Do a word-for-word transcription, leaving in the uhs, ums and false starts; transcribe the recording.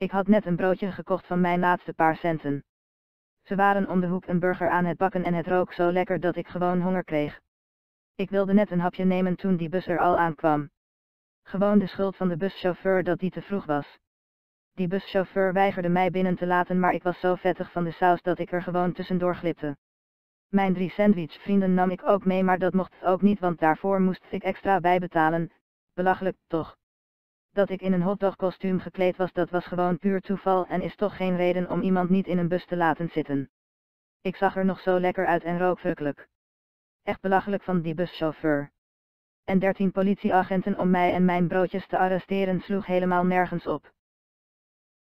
Ik had net een broodje gekocht van mijn laatste paar centen. Ze waren om de hoek een burger aan het bakken en het rook zo lekker dat ik gewoon honger kreeg. Ik wilde net een hapje nemen toen die bus er al aankwam. Gewoon de schuld van de buschauffeur dat die te vroeg was. Die buschauffeur weigerde mij binnen te laten, maar ik was zo vettig van de saus dat ik er gewoon tussendoor glipte. Mijn drie sandwichvrienden nam ik ook mee, maar dat mocht ook niet, want daarvoor moest ik extra bijbetalen. Belachelijk, toch? Dat ik in een hotdog-kostuum gekleed was, dat was gewoon puur toeval en is toch geen reden om iemand niet in een bus te laten zitten. Ik zag er nog zo lekker uit en rook verrukkelijk. Echt belachelijk van die buschauffeur. En dertien politieagenten om mij en mijn broodjes te arresteren sloeg helemaal nergens op.